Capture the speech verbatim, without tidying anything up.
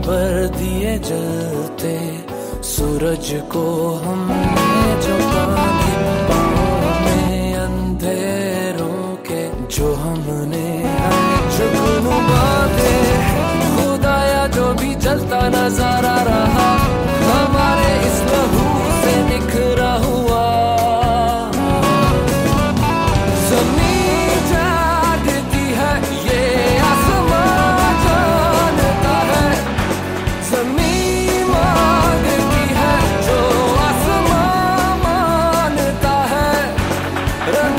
पर दिए जलते सूरज को हमने जो पानी पाँव में अंधेरों के जो हमने जुगनू बांधे खुदाया जो भी जलता नजर आ रहा हमारे इस लहू से निखरा हुआ जमीन जागती है ये आसमां जानता है जमीन मांगती है जो आसमां मानता है